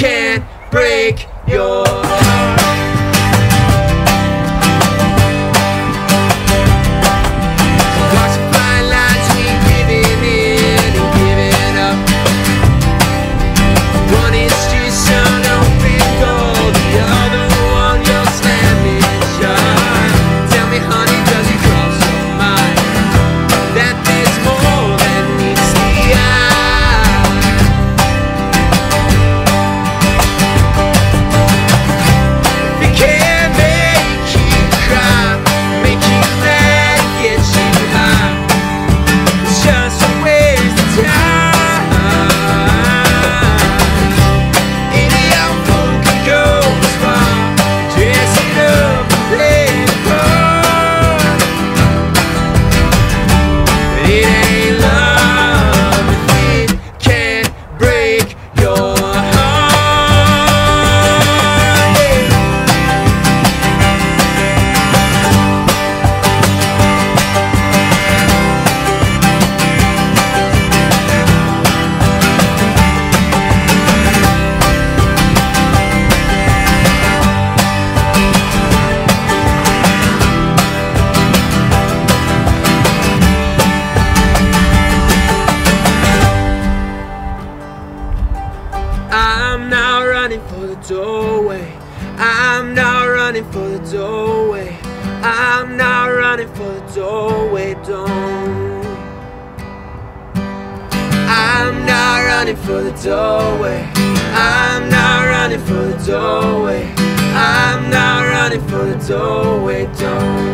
can't break your heart. Walks a fine line between giving in and giving up. One is just an open door, the other one you're slamming shut. Tell me, honey, does it cross your mind that there's more than meets the eye? If it can make you cry, make you mad, get you high, it's just a waste of time. Any young fool can go as far, dress it up and play the part. But it ain't love if it can't break your heart. I'm not running for the doorway. I'm not running for the doorway. I'm not running for the doorway, don't. I'm not running for the doorway. I'm not running for the doorway. I'm not running for the doorway, don't.